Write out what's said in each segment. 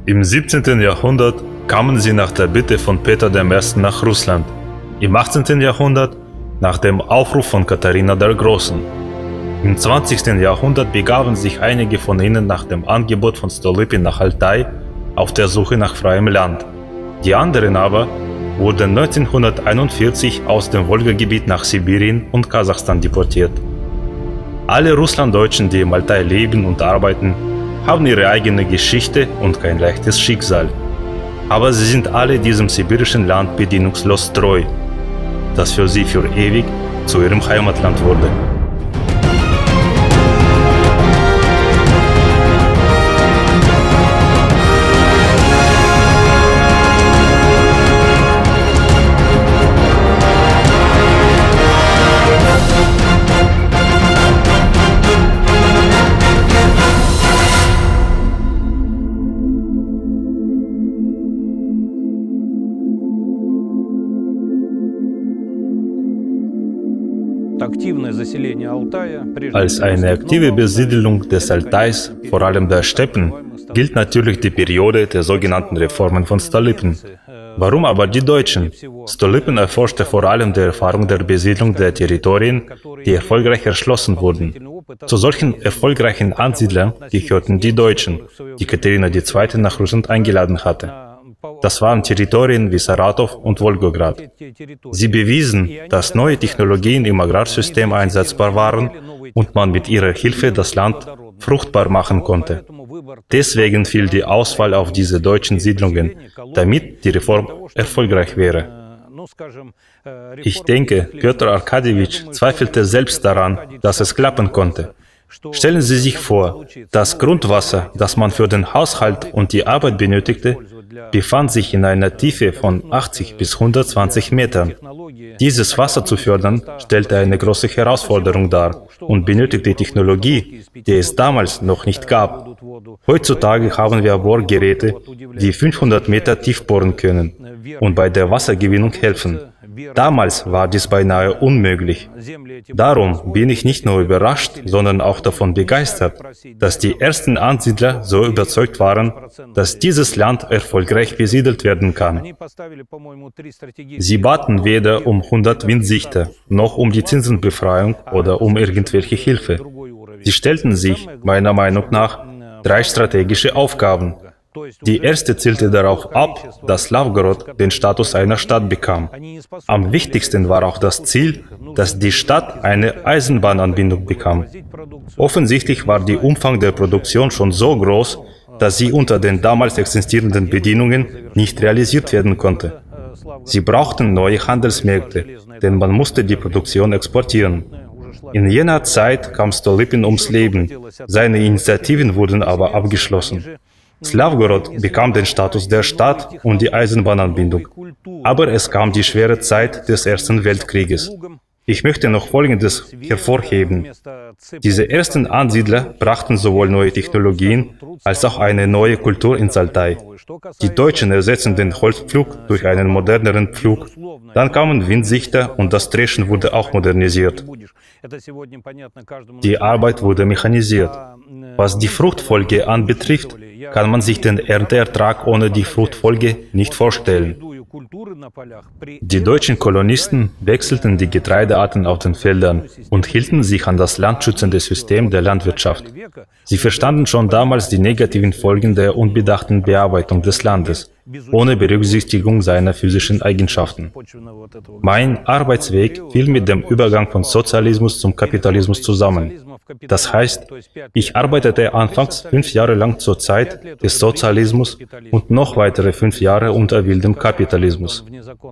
Im 17. Jahrhundert kamen sie nach der Bitte von Peter I. nach Russland, im 18. Jahrhundert nach dem Aufruf von Katharina der Großen. Im 20. Jahrhundert begaben sich einige von ihnen nach dem Angebot von Stolypin nach Altai auf der Suche nach freiem Land. Die anderen aber wurden 1941 aus dem Wolgagebiet nach Sibirien und Kasachstan deportiert. Alle Russlanddeutschen, die im Altai leben und arbeiten, haben ihre eigene Geschichte und kein leichtes Schicksal. Aber sie sind alle diesem sibirischen Land bedingungslos treu, das für sie für ewig zu ihrem Heimatland wurde. Als eine aktive Besiedelung des Altais, vor allem der Steppen, gilt natürlich die Periode der sogenannten Reformen von Stolypin. Warum aber die Deutschen? Stolypin erforschte vor allem die Erfahrung der Besiedlung der Territorien, die erfolgreich erschlossen wurden. Zu solchen erfolgreichen Ansiedlern gehörten die Deutschen, die Katharina II. Nach Russland eingeladen hatte. Das waren Territorien wie Saratow und Wolgograd. Sie bewiesen, dass neue Technologien im Agrarsystem einsetzbar waren und man mit ihrer Hilfe das Land fruchtbar machen konnte. Deswegen fiel die Auswahl auf diese deutschen Siedlungen, damit die Reform erfolgreich wäre. Ich denke, Pjotr Arkadjewitsch zweifelte selbst daran, dass es klappen konnte. Stellen Sie sich vor, das Grundwasser, das man für den Haushalt und die Arbeit benötigte, befand sich in einer Tiefe von 80 bis 120 Metern. Dieses Wasser zu fördern, stellte eine große Herausforderung dar und benötigte Technologie, die es damals noch nicht gab. Heutzutage haben wir Bohrgeräte, die 500 Meter tief bohren können und bei der Wassergewinnung helfen. Damals war dies beinahe unmöglich. Darum bin ich nicht nur überrascht, sondern auch davon begeistert, dass die ersten Ansiedler so überzeugt waren, dass dieses Land erfolgreich besiedelt werden kann. Sie baten weder um 100 Windsichter, noch um die Zinsenbefreiung oder um irgendwelche Hilfe. Sie stellten sich, meiner Meinung nach, 3 strategische Aufgaben. Die erste zielte darauf ab, dass Slawgorod den Status einer Stadt bekam. Am wichtigsten war auch das Ziel, dass die Stadt eine Eisenbahnanbindung bekam. Offensichtlich war der Umfang der Produktion schon so groß, dass sie unter den damals existierenden Bedingungen nicht realisiert werden konnte. Sie brauchten neue Handelsmärkte, denn man musste die Produktion exportieren. In jener Zeit kam Stolypin ums Leben, seine Initiativen wurden aber abgeschlossen. Slawgorod bekam den Status der Stadt und die Eisenbahnanbindung. Aber es kam die schwere Zeit des Ersten Weltkrieges. Ich möchte noch Folgendes hervorheben. Diese ersten Ansiedler brachten sowohl neue Technologien als auch eine neue Kultur ins Altai. Die Deutschen ersetzten den Holzpflug durch einen moderneren Pflug. Dann kamen Windsichter und das Dreschen wurde auch modernisiert. Die Arbeit wurde mechanisiert. Was die Fruchtfolge anbetrifft, kann man sich den Ernteertrag ohne die Fruchtfolge nicht vorstellen. Die deutschen Kolonisten wechselten die Getreidearten auf den Feldern und hielten sich an das landschützende System der Landwirtschaft. Sie verstanden schon damals die negativen Folgen der unbedachten Bearbeitung des Landes, ohne Berücksichtigung seiner physischen Eigenschaften. Mein Arbeitsweg fiel mit dem Übergang von Sozialismus zum Kapitalismus zusammen. Das heißt, ich arbeitete anfangs 5 Jahre lang zur Zeit des Sozialismus und noch weitere 5 Jahre unter wildem Kapitalismus.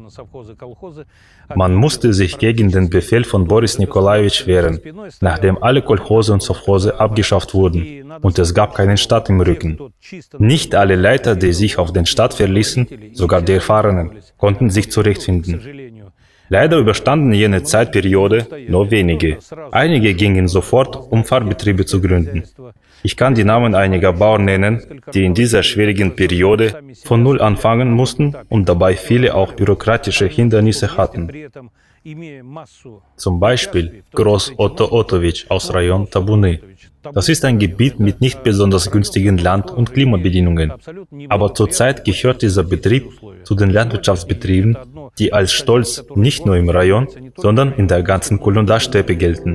Man musste sich gegen den Befehl von Boris Nikolajewitsch wehren, nachdem alle Kolchose und Sowchose abgeschafft wurden und es gab keinen Staat im Rücken. Nicht alle Leiter, die sich auf den Staat verließen, sogar die Erfahrenen, konnten sich zurechtfinden. Leider überstanden jene Zeitperiode nur wenige. Einige gingen sofort, um Fahrbetriebe zu gründen. Ich kann die Namen einiger Bauern nennen, die in dieser schwierigen Periode von Null anfangen mussten und dabei viele auch bürokratische Hindernisse hatten. Zum Beispiel Groß Otto Ottowitsch aus Rayon Tabuny. Das ist ein Gebiet mit nicht besonders günstigen Land- und Klimabedingungen. Aber zurzeit gehört dieser Betrieb zu den Landwirtschaftsbetrieben, die als stolz nicht nur im Rayon, sondern in der ganzen Kolondarsteppe gelten.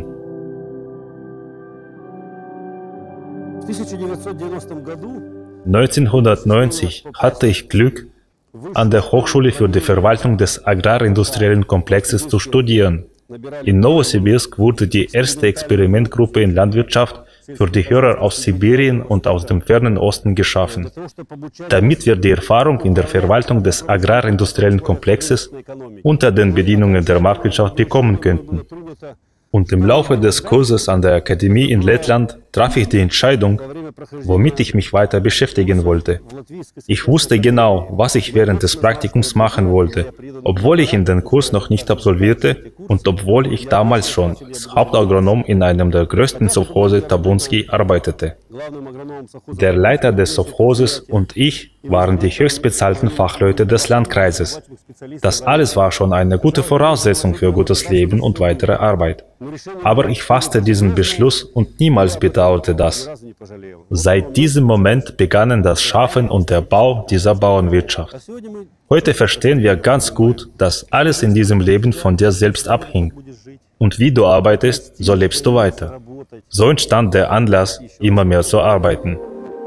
1990 hatte ich Glück, an der Hochschule für die Verwaltung des agrarindustriellen Komplexes zu studieren. In Nowosibirsk wurde die erste Experimentgruppe in Landwirtschaft für die Hörer aus Sibirien und aus dem fernen Osten geschaffen, damit wir die Erfahrung in der Verwaltung des agrarindustriellen Komplexes unter den Bedingungen der Marktwirtschaft bekommen könnten. Und im Laufe des Kurses an der Akademie in Lettland traf ich die Entscheidung, womit ich mich weiter beschäftigen wollte. Ich wusste genau, was ich während des Praktikums machen wollte, obwohl ich in den Kurs noch nicht absolvierte und obwohl ich damals schon als Hauptagronom in einem der größten Sowchose Tabunski arbeitete. Der Leiter des Sowchoses und ich waren die höchstbezahlten Fachleute des Landkreises. Das alles war schon eine gute Voraussetzung für gutes Leben und weitere Arbeit. Aber ich fasste diesen Beschluss und niemals bedauerte das. Seit diesem Moment begannen das Schaffen und der Bau dieser Bauernwirtschaft. Heute verstehen wir ganz gut, dass alles in diesem Leben von dir selbst abhing. Und wie du arbeitest, so lebst du weiter. So entstand der Anlass, immer mehr zu arbeiten.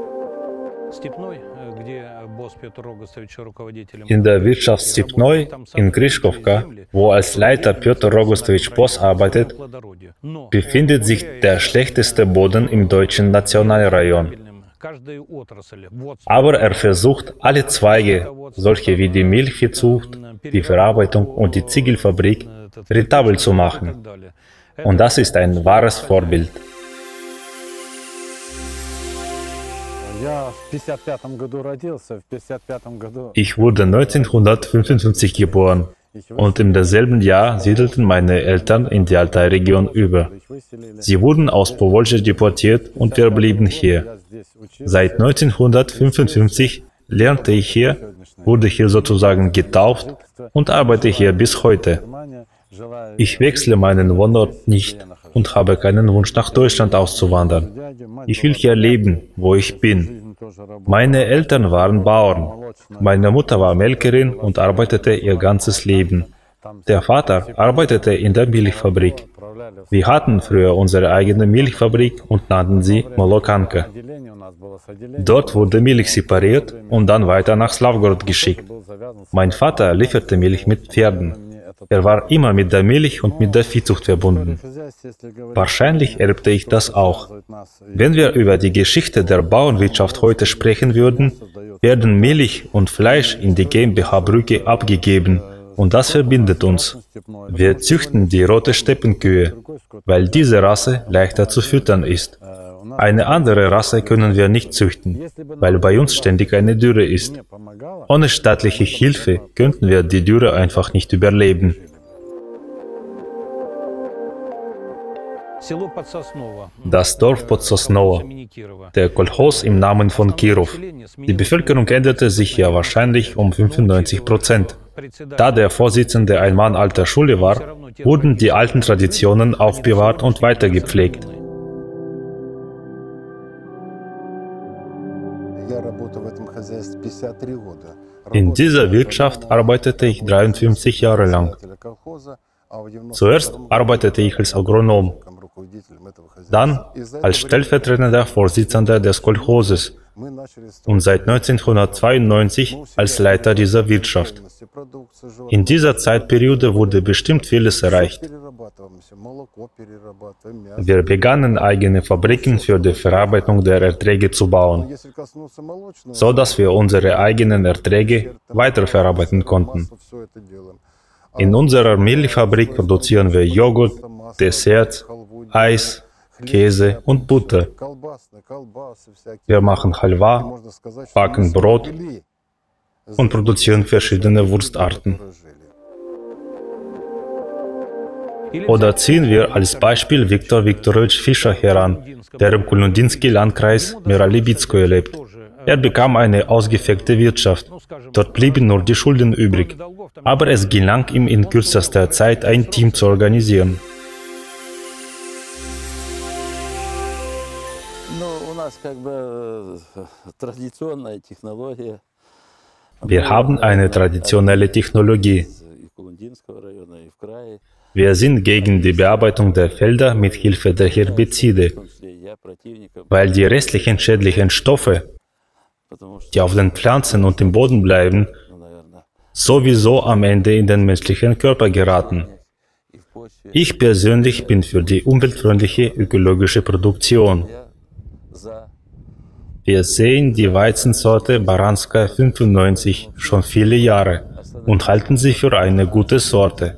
In der Wirtschaft Stepnoi in Grischkowka, wo als Leiter Pjotr Rogostowitsch Boss arbeitet, befindet sich der schlechteste Boden im deutschen Nationalrayon. Aber er versucht, alle Zweige, solche wie die Milchviehzucht, die Verarbeitung und die Ziegelfabrik, rentabel zu machen. Und das ist ein wahres Vorbild. Ich wurde 1955 geboren und in derselben Jahr siedelten meine Eltern in die Altai-Region über. Sie wurden aus Powolsche deportiert und wir blieben hier. Seit 1955 lernte ich hier, wurde hier sozusagen getauft und arbeite hier bis heute. Ich wechsle meinen Wohnort nicht und habe keinen Wunsch, nach Deutschland auszuwandern. Ich will hier leben, wo ich bin. Meine Eltern waren Bauern. Meine Mutter war Melkerin und arbeitete ihr ganzes Leben. Der Vater arbeitete in der Milchfabrik. Wir hatten früher unsere eigene Milchfabrik und nannten sie Molokanka. Dort wurde Milch separiert und dann weiter nach Slavgorod geschickt. Mein Vater lieferte Milch mit Pferden. Er war immer mit der Milch und mit der Viehzucht verbunden. Wahrscheinlich erbte ich das auch. Wenn wir über die Geschichte der Bauernwirtschaft heute sprechen würden, werden Milch und Fleisch in die GmbH Brügge abgegeben. Und das verbindet uns. Wir züchten die rote Steppenkühe, weil diese Rasse leichter zu füttern ist. Eine andere Rasse können wir nicht züchten, weil bei uns ständig eine Dürre ist. Ohne staatliche Hilfe könnten wir die Dürre einfach nicht überleben. Das Dorf Podsosnowo, der Kolchos im Namen von Kirov. Die Bevölkerung änderte sich ja wahrscheinlich um 95%. Da der Vorsitzende ein Mann alter Schule war, wurden die alten Traditionen aufbewahrt und weitergepflegt. In dieser Wirtschaft arbeitete ich 53 Jahre lang. Zuerst arbeitete ich als Agronom, dann als stellvertretender Vorsitzender des Kolchoses und seit 1992 als Leiter dieser Wirtschaft. In dieser Zeitperiode wurde bestimmt vieles erreicht. Wir begannen eigene Fabriken für die Verarbeitung der Erträge zu bauen, so dass wir unsere eigenen Erträge weiterverarbeiten konnten. In unserer Milchfabrik produzieren wir Joghurt, Desserts, Eis, Käse und Butter. Wir machen Halwa, backen Brot und produzieren verschiedene Wurstarten. Oder ziehen wir als Beispiel Viktor Viktorowitsch Fischer heran, der im Kulnodinsky-Landkreis Meralibitskoje lebt. Er bekam eine ausgefegte Wirtschaft. Dort blieben nur die Schulden übrig. Aber es gelang ihm in kürzester Zeit, ein Team zu organisieren. Wir haben eine traditionelle Technologie. Wir sind gegen die Bearbeitung der Felder mit Hilfe der Herbizide, weil die restlichen schädlichen Stoffe, die auf den Pflanzen und im Boden bleiben, sowieso am Ende in den menschlichen Körper geraten. Ich persönlich bin für die umweltfreundliche ökologische Produktion. Wir sehen die Weizensorte Baranska 95 schon viele Jahre und halten sie für eine gute Sorte.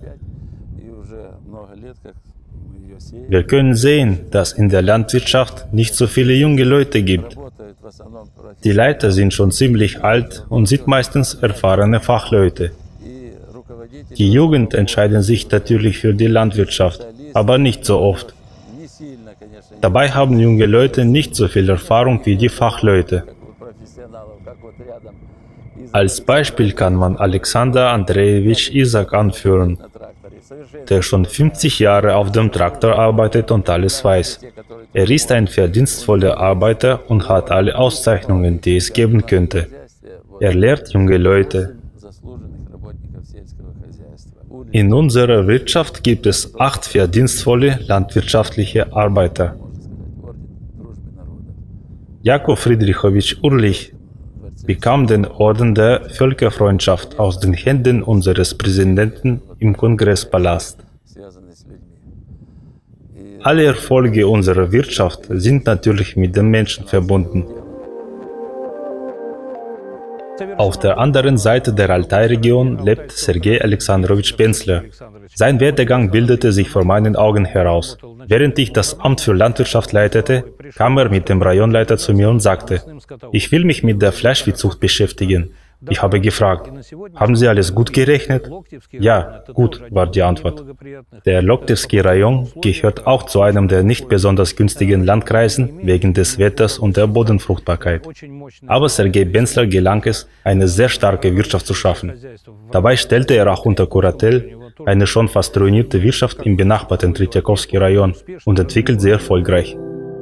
Wir können sehen, dass in der Landwirtschaft nicht so viele junge Leute gibt. Die Leiter sind schon ziemlich alt und sind meistens erfahrene Fachleute. Die Jugend entscheidet sich natürlich für die Landwirtschaft, aber nicht so oft. Dabei haben junge Leute nicht so viel Erfahrung wie die Fachleute. Als Beispiel kann man Alexander Andrejewitsch Isak anführen, der schon 50 Jahre auf dem Traktor arbeitet und alles weiß. Er ist ein verdienstvoller Arbeiter und hat alle Auszeichnungen, die es geben könnte. Er lehrt junge Leute. In unserer Wirtschaft gibt es 8 verdienstvolle landwirtschaftliche Arbeiter. Jakob Friedrichowitsch Urlich bekam den Orden der Völkerfreundschaft aus den Händen unseres Präsidenten im Kongresspalast. Alle Erfolge unserer Wirtschaft sind natürlich mit den Menschen verbunden. Auf der anderen Seite der Altai-Region lebt Sergei Alexandrowitsch Benzler. Sein Werdegang bildete sich vor meinen Augen heraus. Während ich das Amt für Landwirtschaft leitete, kam er mit dem Rayonleiter zu mir und sagte: Ich will mich mit der Fleischviehzucht beschäftigen. Ich habe gefragt: Haben Sie alles gut gerechnet? Ja, gut, war die Antwort. Der Loktewski-Rayon gehört auch zu einem der nicht besonders günstigen Landkreisen wegen des Wetters und der Bodenfruchtbarkeit. Aber Sergei Benzler gelang es, eine sehr starke Wirtschaft zu schaffen. Dabei stellte er auch unter Kuratel eine schon fast ruinierte Wirtschaft im benachbarten Tretjakowski-Rayon und entwickelt sie erfolgreich.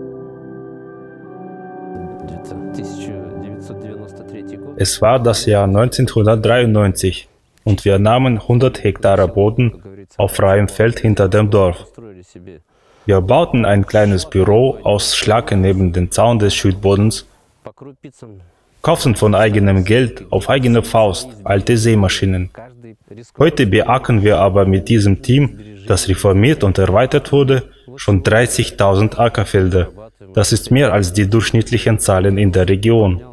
Es war das Jahr 1993 und wir nahmen 100 Hektar Boden auf freiem Feld hinter dem Dorf. Wir bauten ein kleines Büro aus Schlacke neben dem Zaun des Schüttbodens, kauften von eigenem Geld auf eigene Faust alte Sämaschinen. Heute beackern wir aber mit diesem Team, das reformiert und erweitert wurde, schon 30.000 Ackerfelder. Das ist mehr als die durchschnittlichen Zahlen in der Region.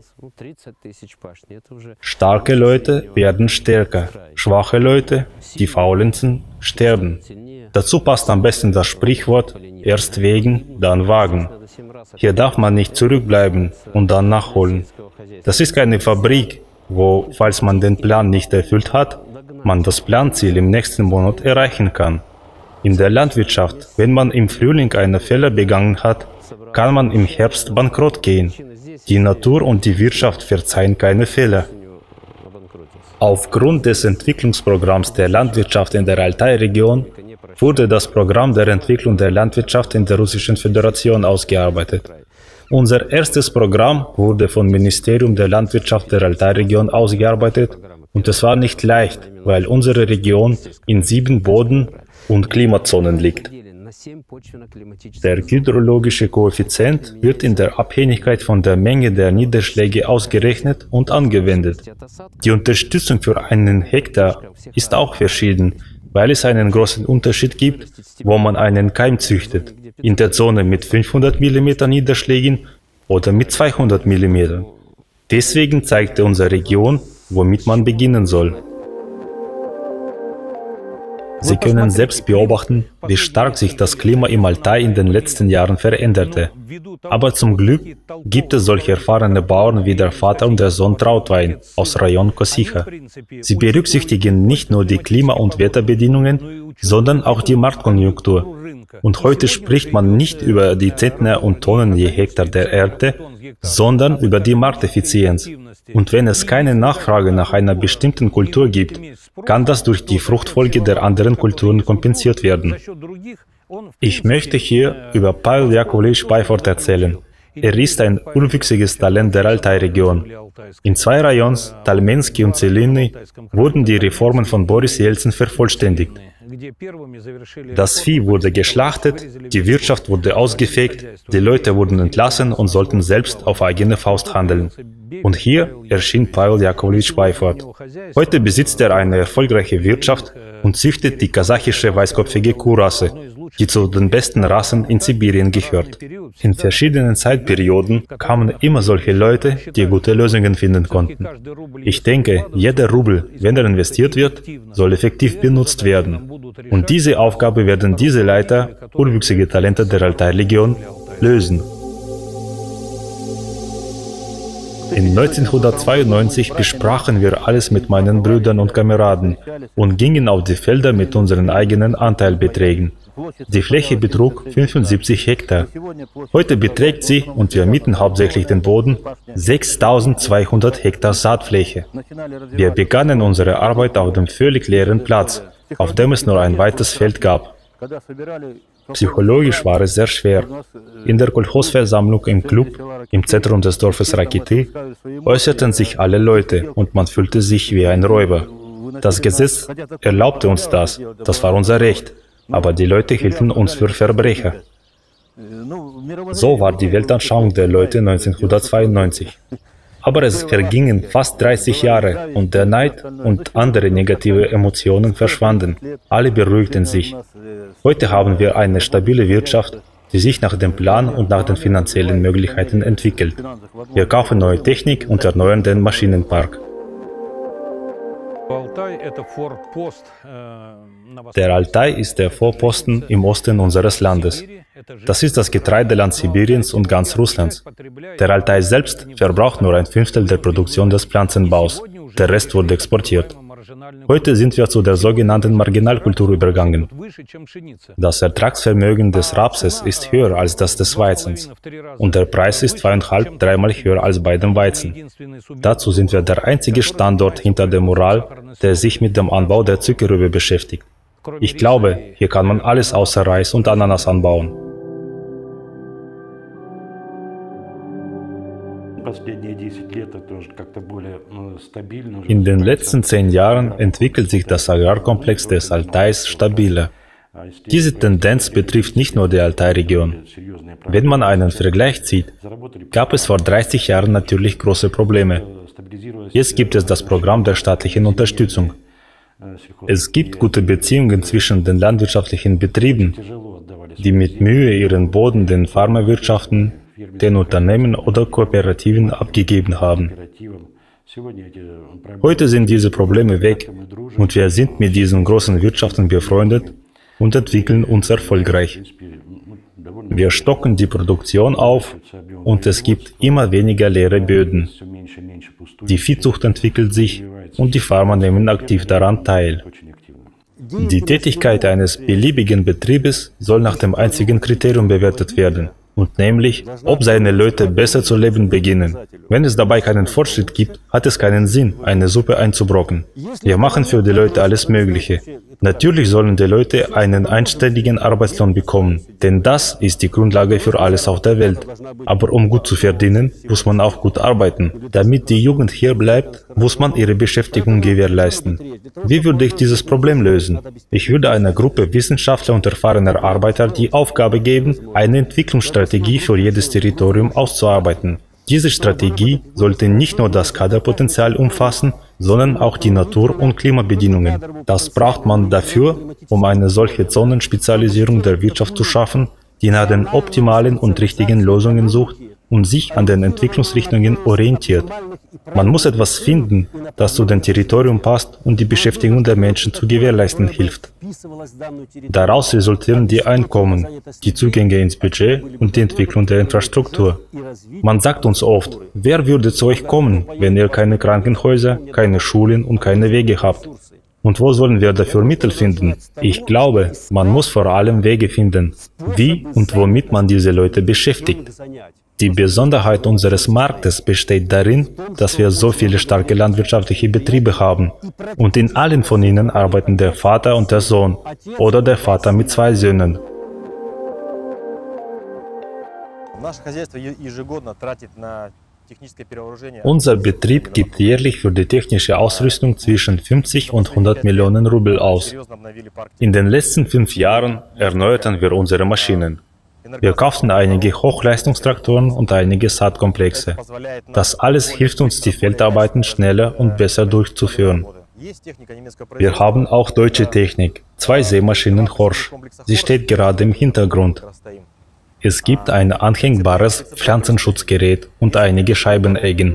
Starke Leute werden stärker, schwache Leute, die faulenzen, sterben. Dazu passt am besten das Sprichwort: erst wägen, dann wagen. Hier darf man nicht zurückbleiben und dann nachholen. Das ist keine Fabrik, wo, falls man den Plan nicht erfüllt hat, man das Planziel im nächsten Monat erreichen kann. In der Landwirtschaft, wenn man im Frühling einen Fehler begangen hat, kann man im Herbst bankrott gehen. Die Natur und die Wirtschaft verzeihen keine Fehler. Aufgrund des Entwicklungsprogramms der Landwirtschaft in der Altai-Region wurde das Programm der Entwicklung der Landwirtschaft in der Russischen Föderation ausgearbeitet. Unser erstes Programm wurde vom Ministerium der Landwirtschaft der Altai-Region ausgearbeitet und es war nicht leicht, weil unsere Region in 7 Boden- und Klimazonen liegt. Der hydrologische Koeffizient wird in der Abhängigkeit von der Menge der Niederschläge ausgerechnet und angewendet. Die Unterstützung für einen Hektar ist auch verschieden, weil es einen großen Unterschied gibt, wo man einen Keim züchtet, in der Zone mit 500 mm Niederschlägen oder mit 200 mm. Deswegen zeigte unsere Region, womit man beginnen soll. Sie können selbst beobachten, wie stark sich das Klima im Altai in den letzten Jahren veränderte. Aber zum Glück gibt es solche erfahrene Bauern wie der Vater und der Sohn Trautwein aus Rayon Kosycha. Sie berücksichtigen nicht nur die Klima- und Wetterbedingungen, sondern auch die Marktkonjunktur. Und heute spricht man nicht über die Zentner und Tonnen je Hektar der Ernte, sondern über die Markteffizienz. Und wenn es keine Nachfrage nach einer bestimmten Kultur gibt, kann das durch die Fruchtfolge der anderen Kulturen kompensiert werden. Ich möchte hier über Pavel Jakovlevich Byford erzählen. Er ist ein urwüchsiges Talent der Altai-Region. In zwei Rajons, Talmensky und Zeliny, wurden die Reformen von Boris Jelzin vervollständigt. Das Vieh wurde geschlachtet, die Wirtschaft wurde ausgefegt, die Leute wurden entlassen und sollten selbst auf eigene Faust handeln. Und hier erschien Pawel Jakovlewitsch Beifort. Heute besitzt er eine erfolgreiche Wirtschaft und züchtet die kasachische weißkopfige Kuhrasse, die zu den besten Rassen in Sibirien gehört. In verschiedenen Zeitperioden kamen immer solche Leute, die gute Lösungen finden konnten. Ich denke, jeder Rubel, wenn er investiert wird, soll effektiv benutzt werden. Und diese Aufgabe werden diese Leiter, urwüchsige Talente der Altai-Region, lösen. In 1992 besprachen wir alles mit meinen Brüdern und Kameraden und gingen auf die Felder mit unseren eigenen Anteilbeträgen. Die Fläche betrug 75 Hektar. Heute beträgt sie, und wir mieten hauptsächlich den Boden, 6200 Hektar Saatfläche. Wir begannen unsere Arbeit auf dem völlig leeren Platz, auf dem es nur ein weites Feld gab. Psychologisch war es sehr schwer. In der Kolchosversammlung im Club, im Zentrum des Dorfes Rakity, äußerten sich alle Leute und man fühlte sich wie ein Räuber. Das Gesetz erlaubte uns das, das war unser Recht, aber die Leute hielten uns für Verbrecher. So war die Weltanschauung der Leute 1992. Aber es vergingen fast 30 Jahre und der Neid und andere negative Emotionen verschwanden. Alle beruhigten sich. Heute haben wir eine stabile Wirtschaft, die sich nach dem Plan und nach den finanziellen Möglichkeiten entwickelt. Wir kaufen neue Technik und erneuern den Maschinenpark. Der Altai ist der Vorposten im Osten unseres Landes. Das ist das Getreideland Sibiriens und ganz Russlands. Der Altai selbst verbraucht nur ein Fünftel der Produktion des Pflanzenbaus. Der Rest wurde exportiert. Heute sind wir zu der sogenannten Marginalkultur übergegangen. Das Ertragsvermögen des Rapses ist höher als das des Weizens. Und der Preis ist 2,5- dreimal höher als bei dem Weizen. Dazu sind wir der einzige Standort hinter dem Ural, der sich mit dem Anbau der Zuckerrübe beschäftigt. Ich glaube, hier kann man alles außer Reis und Ananas anbauen. In den letzten 10 Jahren entwickelt sich das Agrarkomplex des Altais stabiler. Diese Tendenz betrifft nicht nur die Altai-Region. Wenn man einen Vergleich zieht, gab es vor 30 Jahren natürlich große Probleme. Jetzt gibt es das Programm der staatlichen Unterstützung. Es gibt gute Beziehungen zwischen den landwirtschaftlichen Betrieben, die mit Mühe ihren Boden den Farmerwirtschaften, den Unternehmen oder Kooperativen abgegeben haben. Heute sind diese Probleme weg und wir sind mit diesen großen Wirtschaften befreundet und entwickeln uns erfolgreich. Wir stocken die Produktion auf und es gibt immer weniger leere Böden. Die Viehzucht entwickelt sich und die Farmer nehmen aktiv daran teil. Die Tätigkeit eines beliebigen Betriebes soll nach dem einzigen Kriterium bewertet werden. Und nämlich, ob seine Leute besser zu leben beginnen. Wenn es dabei keinen Fortschritt gibt, hat es keinen Sinn, eine Suppe einzubrocken. Wir machen für die Leute alles Mögliche. Natürlich sollen die Leute einen einstelligen Arbeitslohn bekommen, denn das ist die Grundlage für alles auf der Welt. Aber um gut zu verdienen, muss man auch gut arbeiten. Damit die Jugend hier bleibt, muss man ihre Beschäftigung gewährleisten. Wie würde ich dieses Problem lösen? Ich würde einer Gruppe Wissenschaftler und erfahrener Arbeiter die Aufgabe geben, eine Entwicklungsstrategie für jedes Territorium auszuarbeiten. Diese Strategie sollte nicht nur das Kaderpotenzial umfassen, sondern auch die Natur- und Klimabedingungen. Das braucht man dafür, um eine solche Zonenspezialisierung der Wirtschaft zu schaffen, die nach den optimalen und richtigen Lösungen sucht und sich an den Entwicklungsrichtungen orientiert. Man muss etwas finden, das zu dem Territorium passt und die Beschäftigung der Menschen zu gewährleisten hilft. Daraus resultieren die Einkommen, die Zugänge ins Budget und die Entwicklung der Infrastruktur. Man sagt uns oft, wer würde zu euch kommen, wenn ihr keine Krankenhäuser, keine Schulen und keine Wege habt? Und wo sollen wir dafür Mittel finden? Ich glaube, man muss vor allem Wege finden, wie und womit man diese Leute beschäftigt. Die Besonderheit unseres Marktes besteht darin, dass wir so viele starke landwirtschaftliche Betriebe haben. Und in allen von ihnen arbeiten der Vater und der Sohn oder der Vater mit 2 Söhnen. Unser Betrieb gibt jährlich für die technische Ausrüstung zwischen 50 und 100 Millionen Rubel aus. In den letzten 5 Jahren erneuerten wir unsere Maschinen. Wir kauften einige Hochleistungstraktoren und einige Saatkomplexe. Das alles hilft uns, die Feldarbeiten schneller und besser durchzuführen. Wir haben auch deutsche Technik, 2 Sämaschinen Horsch. Sie steht gerade im Hintergrund. Es gibt ein anhängbares Pflanzenschutzgerät und einige Scheibeneggen.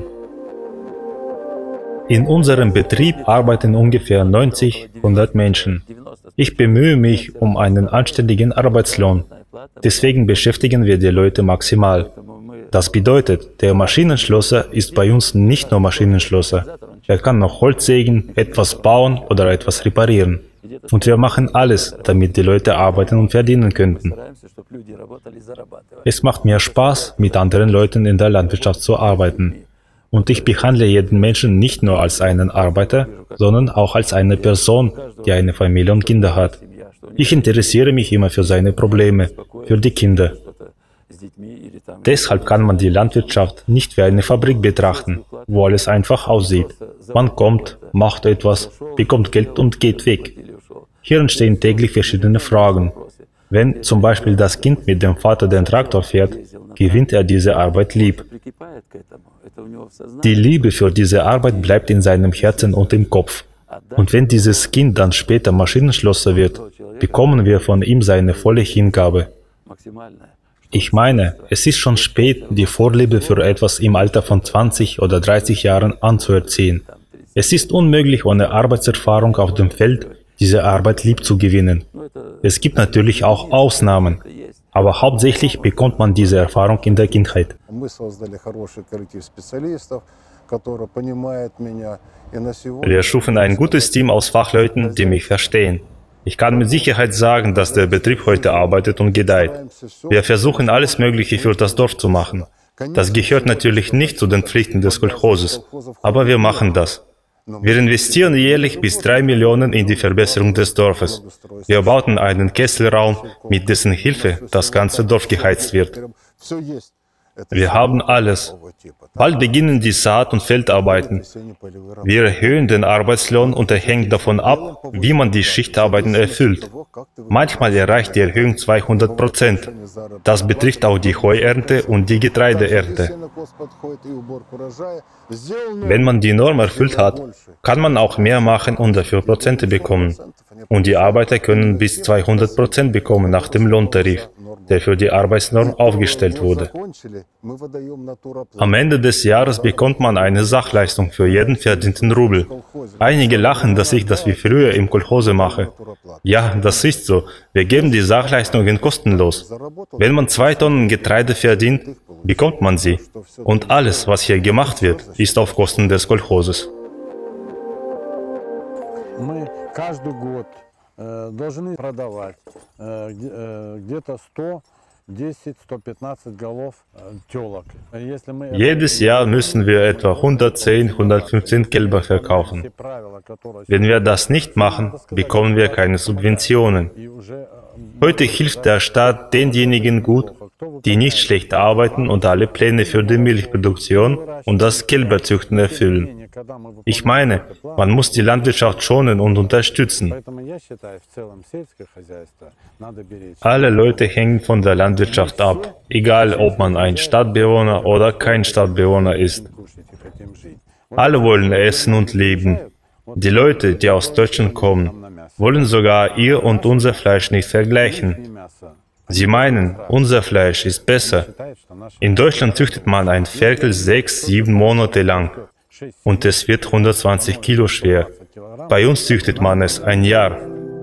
In unserem Betrieb arbeiten ungefähr 90-100 Menschen. Ich bemühe mich um einen anständigen Arbeitslohn. Deswegen beschäftigen wir die Leute maximal. Das bedeutet, der Maschinenschlosser ist bei uns nicht nur Maschinenschlosser. Er kann noch Holz sägen, etwas bauen oder etwas reparieren. Und wir machen alles, damit die Leute arbeiten und verdienen könnten. Es macht mir Spaß, mit anderen Leuten in der Landwirtschaft zu arbeiten. Und ich behandle jeden Menschen nicht nur als einen Arbeiter, sondern auch als eine Person, die eine Familie und Kinder hat. Ich interessiere mich immer für seine Probleme, für die Kinder. Deshalb kann man die Landwirtschaft nicht wie eine Fabrik betrachten, wo alles einfach aussieht. Man kommt, macht etwas, bekommt Geld und geht weg. Hier entstehen täglich verschiedene Fragen. Wenn zum Beispiel das Kind mit dem Vater den Traktor fährt, gewinnt er diese Arbeit lieb. Die Liebe für diese Arbeit bleibt in seinem Herzen und im Kopf. Und wenn dieses Kind dann später Maschinenschlosser wird, bekommen wir von ihm seine volle Hingabe. Ich meine, es ist schon spät, die Vorliebe für etwas im Alter von 20 oder 30 Jahren anzuerziehen. Es ist unmöglich, ohne Arbeitserfahrung auf dem Feld diese Arbeit lieb zu gewinnen. Es gibt natürlich auch Ausnahmen, aber hauptsächlich bekommt man diese Erfahrung in der Kindheit. Wir schufen ein gutes Team aus Fachleuten, die mich verstehen. Ich kann mit Sicherheit sagen, dass der Betrieb heute arbeitet und gedeiht. Wir versuchen alles Mögliche für das Dorf zu machen. Das gehört natürlich nicht zu den Pflichten des Kolchoses, aber wir machen das. Wir investieren jährlich bis 3 Millionen in die Verbesserung des Dorfes. Wir bauten einen Kesselraum, mit dessen Hilfe das ganze Dorf geheizt wird. Wir haben alles. Bald beginnen die Saat- und Feldarbeiten. Wir erhöhen den Arbeitslohn und er hängt davon ab, wie man die Schichtarbeiten erfüllt. Manchmal erreicht die Erhöhung 200%. Das betrifft auch die Heuernte und die Getreideernte. Wenn man die Norm erfüllt hat, kann man auch mehr machen und dafür Prozente bekommen. Und die Arbeiter können bis 200% bekommen nach dem Lohntarif, der für die Arbeitsnorm aufgestellt wurde. Am Ende des Jahres bekommt man eine Sachleistung für jeden verdienten Rubel. Einige lachen, dass ich das wie früher im Kolchose mache. Ja, das ist so. Wir geben die Sachleistungen kostenlos. Wenn man 2 Tonnen Getreide verdient, bekommt man sie. Und alles, was hier gemacht wird, ist auf Kosten des Kolchoses. Должны продавать где-то 110-115 голов телок. Jedes Jahr müssen wir etwa 110, 115 Kälber verkaufen. Wenn wir das nicht machen, bekommen wir keine Subventionen. Heute hilft der Staat denjenigen gut, die nicht schlecht arbeiten und alle Pläne für die Milchproduktion und das Kälberzüchten erfüllen. Ich meine, man muss die Landwirtschaft schonen und unterstützen. Alle Leute hängen von der Landwirtschaft ab, egal ob man ein Stadtbewohner oder kein Stadtbewohner ist. Alle wollen essen und leben. Die Leute, die aus Deutschland kommen, wollen sogar ihr und unser Fleisch nicht vergleichen. Sie meinen, unser Fleisch ist besser. In Deutschland züchtet man ein Ferkel 6-7 Monate lang und es wird 120 Kilo schwer. Bei uns züchtet man es ein Jahr.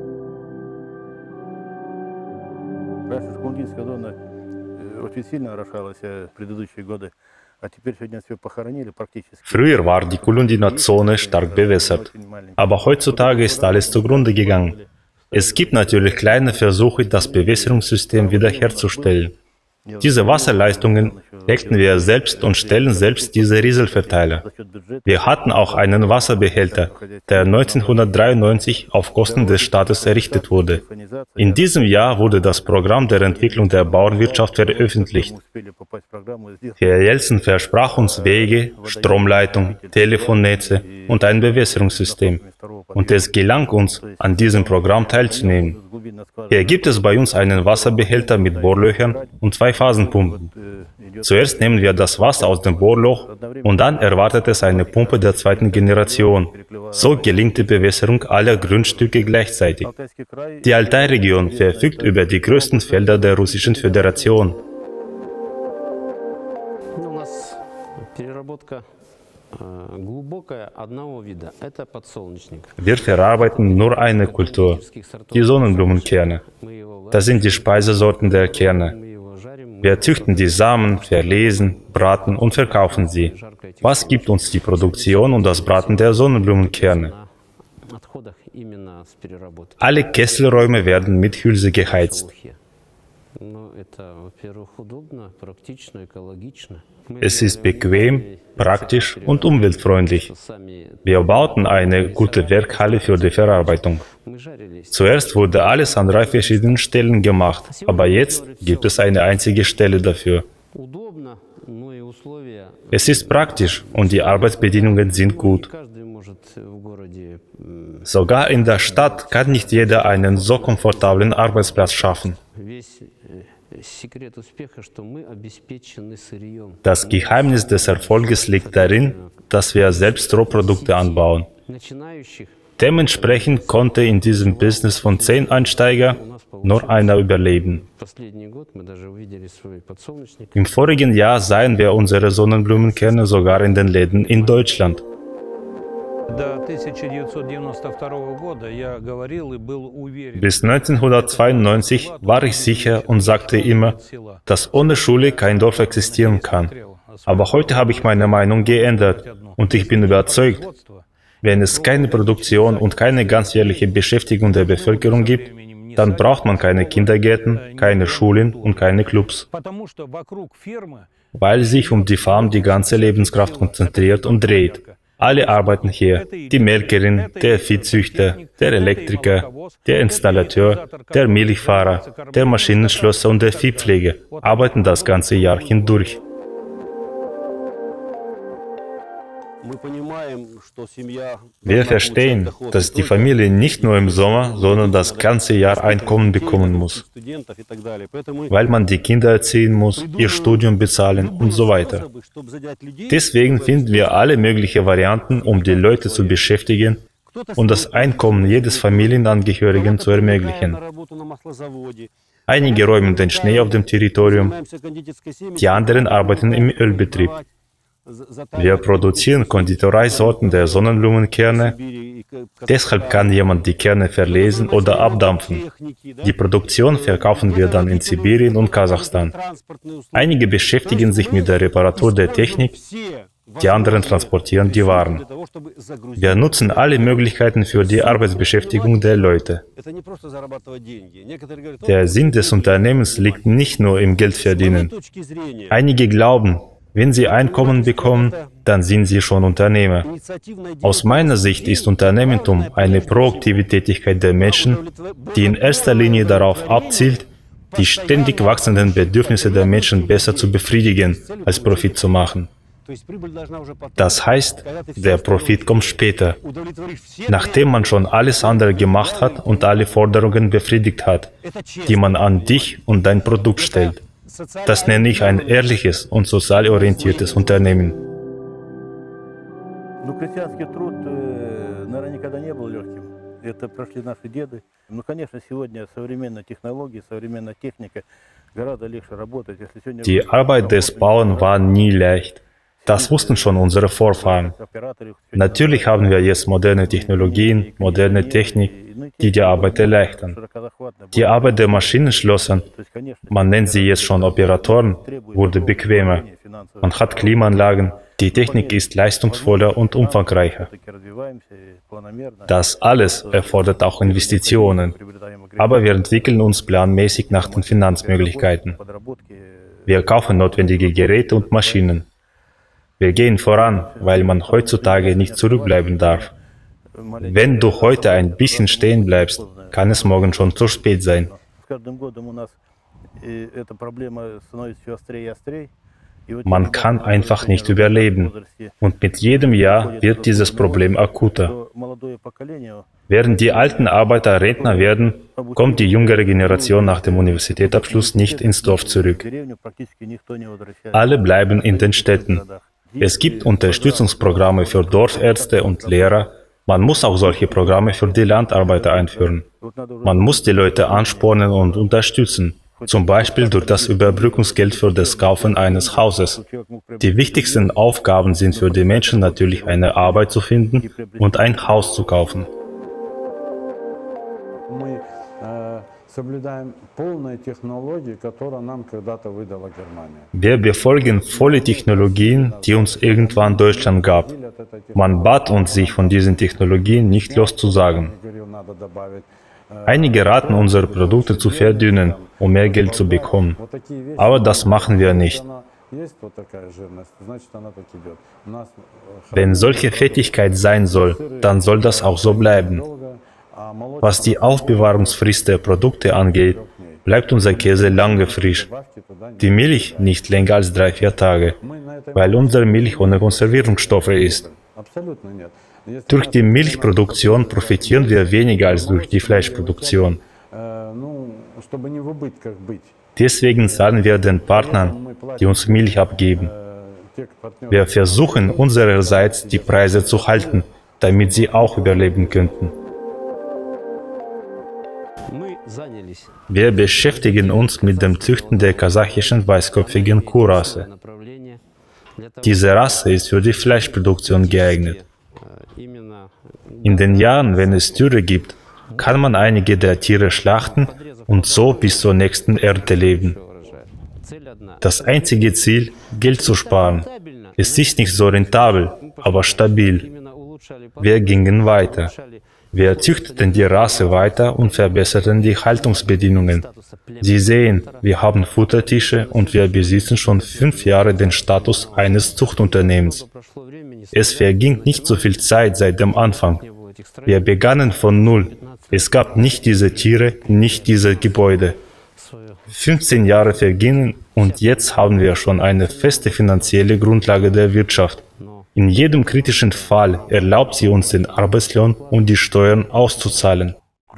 Früher war die Kulundina-Zone stark bewässert, aber heutzutage ist alles zugrunde gegangen. Es gibt natürlich kleine Versuche, das Bewässerungssystem wiederherzustellen. Diese Wasserleistungen legten wir selbst und stellen selbst diese Rieselverteiler. Wir hatten auch einen Wasserbehälter, der 1993 auf Kosten des Staates errichtet wurde. In diesem Jahr wurde das Programm der Entwicklung der Bauernwirtschaft veröffentlicht. Herr Jelzin versprach uns Wege, Stromleitung, Telefonnetze und ein Bewässerungssystem. Und es gelang uns, an diesem Programm teilzunehmen. Hier gibt es bei uns einen Wasserbehälter mit Bohrlöchern und 2 Phasenpumpen. Zuerst nehmen wir das Wasser aus dem Bohrloch und dann erwartet es eine Pumpe der 2. Generation. So gelingt die Bewässerung aller Grundstücke gleichzeitig. Die Altai-Region verfügt über die größten Felder der Russischen Föderation. Wir verarbeiten nur eine Kultur, die Sonnenblumenkerne. Das sind die Speisesorten der Kerne. Wir züchten die Samen, verlesen, braten und verkaufen sie. Was gibt uns die Produktion und das Braten der Sonnenblumenkerne? Alle Kesselräume werden mit Hülse geheizt. Es ist bequem, praktisch und umweltfreundlich. Wir bauten eine gute Werkhalle für die Verarbeitung. Zuerst wurde alles an 3 verschiedenen Stellen gemacht, aber jetzt gibt es eine einzige Stelle dafür. Es ist praktisch und die Arbeitsbedingungen sind gut. Sogar in der Stadt kann nicht jeder einen so komfortablen Arbeitsplatz schaffen. Das Geheimnis des Erfolges liegt darin, dass wir selbst Rohprodukte anbauen. Dementsprechend konnte in diesem Business von 10 Einsteiger nur einer überleben. Im vorigen Jahr sahen wir unsere Sonnenblumenkerne sogar in den Läden in Deutschland. Bis 1992 war ich sicher und sagte immer, dass ohne Schule kein Dorf existieren kann. Aber heute habe ich meine Meinung geändert und ich bin überzeugt, wenn es keine Produktion und keine ganzjährliche Beschäftigung der Bevölkerung gibt, dann braucht man keine Kindergärten, keine Schulen und keine Clubs. Weil sich um die Farm die ganze Lebenskraft konzentriert und dreht. Alle arbeiten hier, die Melkerin, der Viehzüchter, der Elektriker, der Installateur, der Milchfahrer, der Maschinenschlosser und der Viehpfleger arbeiten das ganze Jahr hindurch. Wir verstehen, dass die Familie nicht nur im Sommer, sondern das ganze Jahr Einkommen bekommen muss, weil man die Kinder erziehen muss, ihr Studium bezahlen und so weiter. Deswegen finden wir alle möglichen Varianten, um die Leute zu beschäftigen und das Einkommen jedes Familienangehörigen zu ermöglichen. Einige räumen den Schnee auf dem Territorium, die anderen arbeiten im Ölbetrieb. Wir produzieren Konditoreisorten der Sonnenblumenkerne, deshalb kann jemand die Kerne verlesen oder abdampfen. Die Produktion verkaufen wir dann in Sibirien und Kasachstan. Einige beschäftigen sich mit der Reparatur der Technik, die anderen transportieren die Waren. Wir nutzen alle Möglichkeiten für die Arbeitsbeschäftigung der Leute. Der Sinn des Unternehmens liegt nicht nur im Geldverdienen. Einige glauben, wenn sie Einkommen bekommen, dann sind sie schon Unternehmer. Aus meiner Sicht ist Unternehmertum eine proaktive Tätigkeit der Menschen, die in erster Linie darauf abzielt, die ständig wachsenden Bedürfnisse der Menschen besser zu befriedigen, als Profit zu machen. Das heißt, der Profit kommt später, nachdem man schon alles andere gemacht hat und alle Forderungen befriedigt hat, die man an dich und dein Produkt stellt. Das nenne ich ein ehrliches und sozial orientiertes Unternehmen. Die Arbeit des Bauern war nie leicht. Das wussten schon unsere Vorfahren. Natürlich haben wir jetzt moderne Technologien, moderne Technik, die die Arbeit erleichtern. Die Arbeit der Maschinenschlosser, man nennt sie jetzt schon Operatoren, wurde bequemer. Man hat Klimaanlagen, die Technik ist leistungsvoller und umfangreicher. Das alles erfordert auch Investitionen, aber wir entwickeln uns planmäßig nach den Finanzmöglichkeiten. Wir kaufen notwendige Geräte und Maschinen. Wir gehen voran, weil man heutzutage nicht zurückbleiben darf. Wenn du heute ein bisschen stehen bleibst, kann es morgen schon zu spät sein. Man kann einfach nicht überleben. Und mit jedem Jahr wird dieses Problem akuter. Während die alten Arbeiter Rentner werden, kommt die jüngere Generation nach dem Universitätsabschluss nicht ins Dorf zurück. Alle bleiben in den Städten. Es gibt Unterstützungsprogramme für Dorfärzte und Lehrer. Man muss auch solche Programme für die Landarbeiter einführen. Man muss die Leute anspornen und unterstützen. Zum Beispiel durch das Überbrückungsgeld für das Kaufen eines Hauses. Die wichtigsten Aufgaben sind für die Menschen natürlich eine Arbeit zu finden und ein Haus zu kaufen. Wir befolgen volle Technologien, die uns irgendwann Deutschland gab. Man bat uns, sich von diesen Technologien nicht loszusagen. Einige raten, unsere Produkte zu verdünnen, um mehr Geld zu bekommen. Aber das machen wir nicht. Wenn solche Fettigkeit sein soll, dann soll das auch so bleiben. Was die Aufbewahrungsfrist der Produkte angeht, bleibt unser Käse lange frisch. Die Milch nicht länger als 3-4 Tage, weil unsere Milch ohne Konservierungsstoffe ist. Durch die Milchproduktion profitieren wir weniger als durch die Fleischproduktion. Deswegen zahlen wir den Partnern, die uns Milch abgeben. Wir versuchen unsererseits, die Preise zu halten, damit sie auch überleben könnten. Wir beschäftigen uns mit dem Züchten der kasachischen weißköpfigen Kuhrasse. Diese Rasse ist für die Fleischproduktion geeignet. In den Jahren, wenn es Dürre gibt, kann man einige der Tiere schlachten und so bis zur nächsten Ernte leben. Das einzige Ziel, Geld zu sparen. Es ist nicht so rentabel, aber stabil. Wir gingen weiter. Wir züchteten die Rasse weiter und verbesserten die Haltungsbedingungen. Sie sehen, wir haben Futtertische und wir besitzen schon 5 Jahre den Status eines Zuchtunternehmens. Es verging nicht so viel Zeit seit dem Anfang. Wir begannen von Null. Es gab nicht diese Tiere, nicht diese Gebäude. 15 Jahre vergingen und jetzt haben wir schon eine feste finanzielle Grundlage der Wirtschaft. In jedem kritischen Fall erlaubt sie uns den Arbeitslohn und die Steuern auszuzahlen.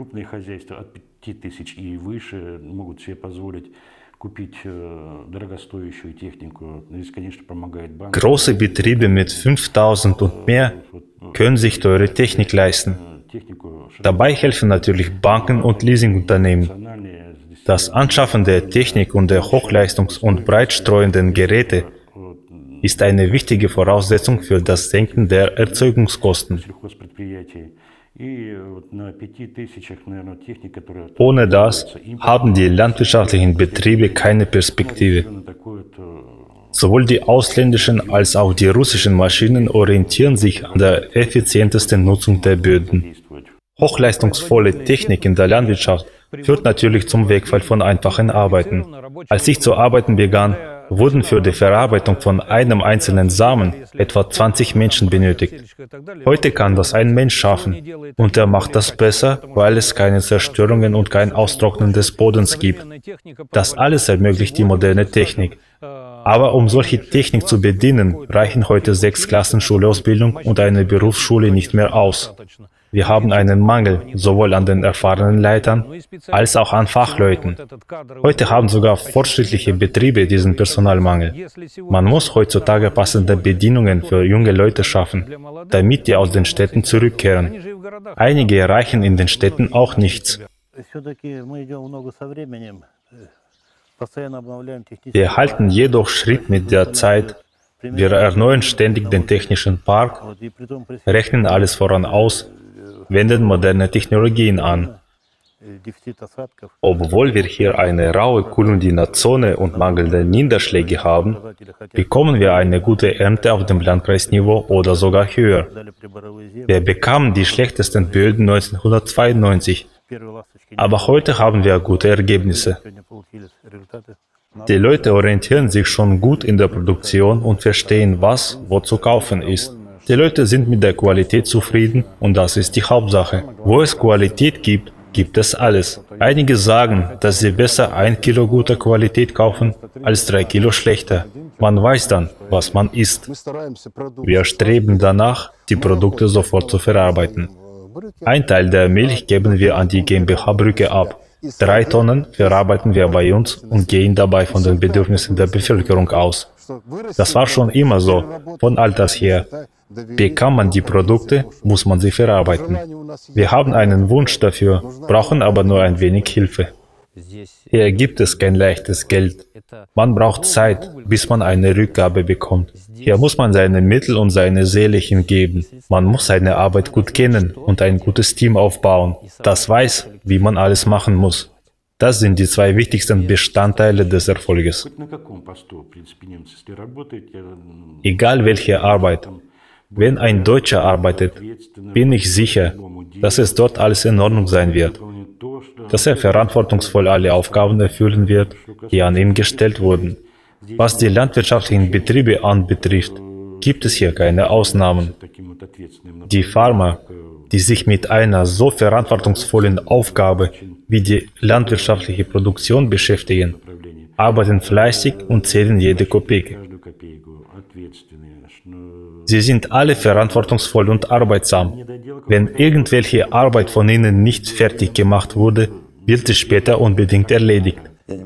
Große Betriebe mit 5000 und mehr können sich teure Technik leisten. Dabei helfen natürlich Banken und Leasingunternehmen. Das Anschaffen der Technik und der Hochleistungs- und breitstreuenden Geräte ist eine wichtige Voraussetzung für das Senken der Erzeugungskosten. Ohne das haben die landwirtschaftlichen Betriebe keine Perspektive. Sowohl die ausländischen als auch die russischen Maschinen orientieren sich an der effizientesten Nutzung der Böden. Hochleistungsvolle Technik in der Landwirtschaft führt natürlich zum Wegfall von einfachen Arbeiten. Als ich zu arbeiten begann, wurden für die Verarbeitung von einem einzelnen Samen etwa 20 Menschen benötigt. Heute kann das ein Mensch schaffen und er macht das besser, weil es keine Zerstörungen und kein Austrocknen des Bodens gibt. Das alles ermöglicht die moderne Technik. Aber um solche Technik zu bedienen, reichen heute 6 Klassen Schulausbildung und eine Berufsschule nicht mehr aus. Wir haben einen Mangel, sowohl an den erfahrenen Leitern als auch an Fachleuten. Heute haben sogar fortschrittliche Betriebe diesen Personalmangel. Man muss heutzutage passende Bedingungen für junge Leute schaffen, damit die aus den Städten zurückkehren. Einige erreichen in den Städten auch nichts. Wir halten jedoch Schritt mit der Zeit. Wir erneuern ständig den technischen Park, rechnen alles voran aus, wenden moderne Technologien an. Obwohl wir hier eine raue Kulundina-Zone und mangelnde Niederschläge haben, bekommen wir eine gute Ernte auf dem Landkreisniveau oder sogar höher. Wir bekamen die schlechtesten Böden 1992, aber heute haben wir gute Ergebnisse. Die Leute orientieren sich schon gut in der Produktion und verstehen, was wo zu kaufen ist. Die Leute sind mit der Qualität zufrieden und das ist die Hauptsache. Wo es Qualität gibt, gibt es alles. Einige sagen, dass sie besser 1 Kilo guter Qualität kaufen als 3 Kilo schlechter. Man weiß dann, was man isst. Wir streben danach, die Produkte sofort zu verarbeiten. Ein Teil der Milch geben wir an die GmbH Brücke ab. 3 Tonnen verarbeiten wir bei uns und gehen dabei von den Bedürfnissen der Bevölkerung aus. Das war schon immer so, von alters her. Bekam man die Produkte, muss man sie verarbeiten. Wir haben einen Wunsch dafür, brauchen aber nur ein wenig Hilfe. Hier gibt es kein leichtes Geld. Man braucht Zeit, bis man eine Rückgabe bekommt. Hier muss man seine Mittel und seine Seele hingeben. Man muss seine Arbeit gut kennen und ein gutes Team aufbauen, das weiß, wie man alles machen muss. Das sind die 2 wichtigsten Bestandteile des Erfolges. Egal welche Arbeit. Wenn ein Deutscher arbeitet, bin ich sicher, dass es dort alles in Ordnung sein wird, dass er verantwortungsvoll alle Aufgaben erfüllen wird, die an ihn gestellt wurden. Was die landwirtschaftlichen Betriebe anbetrifft, gibt es hier keine Ausnahmen. Die Farmer, die sich mit einer so verantwortungsvollen Aufgabe wie die landwirtschaftliche Produktion beschäftigen, arbeiten fleißig und zählen jede Kopeke. Sie sind alle verantwortungsvoll und arbeitsam. Wenn irgendwelche Arbeit von ihnen nicht fertig gemacht wurde, wird sie später unbedingt erledigt.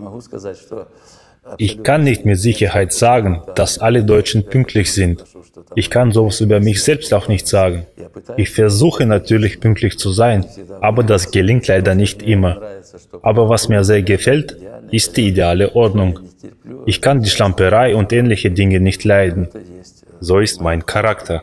Ich kann nicht mit Sicherheit sagen, dass alle Deutschen pünktlich sind. Ich kann sowas über mich selbst auch nicht sagen. Ich versuche natürlich pünktlich zu sein, aber das gelingt leider nicht immer. Aber was mir sehr gefällt, ist die ideale Ordnung. Ich kann die Schlamperei und ähnliche Dinge nicht leiden. So ist mein Charakter.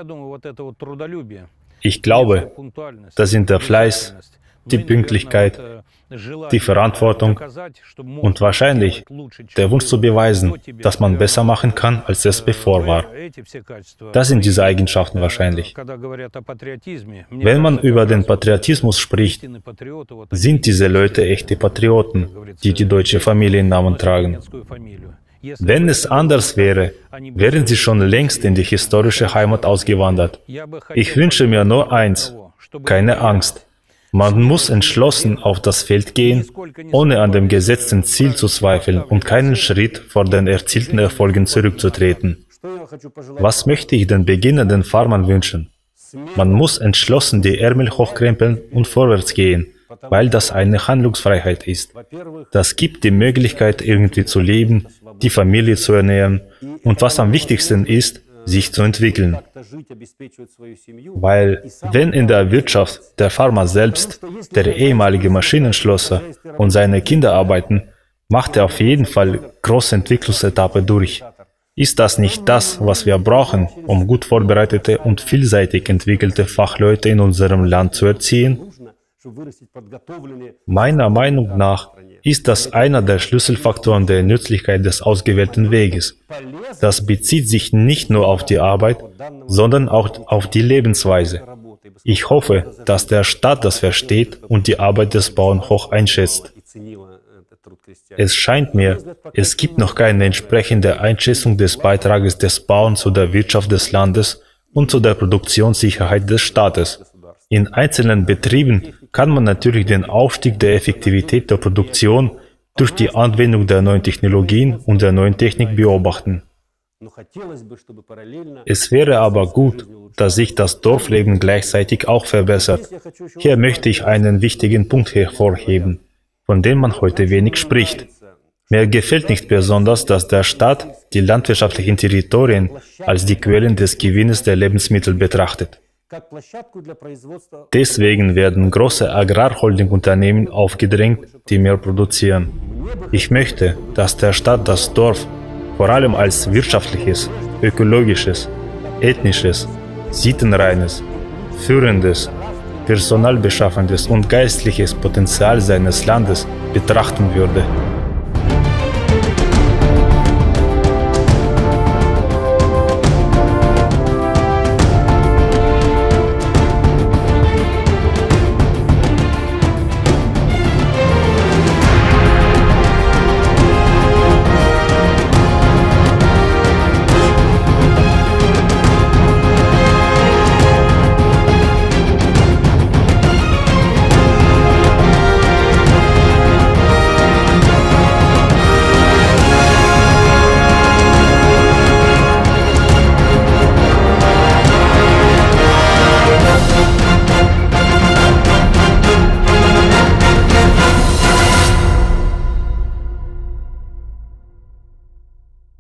Ich glaube, das sind der Fleiß, die Pünktlichkeit, die Verantwortung und wahrscheinlich der Wunsch zu beweisen, dass man besser machen kann, als es bevor war. Das sind diese Eigenschaften wahrscheinlich. Wenn man über den Patriotismus spricht, sind diese Leute echte Patrioten, die die deutsche Familiennamen tragen. Wenn es anders wäre, wären sie schon längst in die historische Heimat ausgewandert. Ich wünsche mir nur eins: keine Angst. Man muss entschlossen auf das Feld gehen, ohne an dem gesetzten Ziel zu zweifeln und keinen Schritt vor den erzielten Erfolgen zurückzutreten. Was möchte ich den beginnenden Farmern wünschen? Man muss entschlossen die Ärmel hochkrempeln und vorwärts gehen, weil das eine Handlungsfreiheit ist. Das gibt die Möglichkeit, irgendwie zu leben, die Familie zu ernähren und was am wichtigsten ist, sich zu entwickeln. Weil wenn in der Wirtschaft der Farmer selbst, der ehemalige Maschinenschlosser und seine Kinder arbeiten, macht er auf jeden Fall große Entwicklungsetappe durch. Ist das nicht das, was wir brauchen, um gut vorbereitete und vielseitig entwickelte Fachleute in unserem Land zu erziehen? Meiner Meinung nach ist das einer der Schlüsselfaktoren der Nützlichkeit des ausgewählten Weges. Das bezieht sich nicht nur auf die Arbeit, sondern auch auf die Lebensweise. Ich hoffe, dass der Staat das versteht und die Arbeit des Bauern hoch einschätzt. Es scheint mir, es gibt noch keine entsprechende Einschätzung des Beitrages des Bauern zu der Wirtschaft des Landes und zu der Produktionssicherheit des Staates. In einzelnen Betrieben kann man natürlich den Aufstieg der Effektivität der Produktion durch die Anwendung der neuen Technologien und der neuen Technik beobachten. Es wäre aber gut, dass sich das Dorfleben gleichzeitig auch verbessert. Hier möchte ich einen wichtigen Punkt hervorheben, von dem man heute wenig spricht. Mir gefällt nicht besonders, dass der Staat die landwirtschaftlichen Territorien als die Quellen des Gewinnes der Lebensmittel betrachtet. Deswegen werden große Agrarholdingunternehmen aufgedrängt, die mehr produzieren. Ich möchte, dass der Staat das Dorf vor allem als wirtschaftliches, ökologisches, ethnisches, sittenreines, führendes, personalbeschaffendes und geistliches Potenzial seines Landes betrachten würde.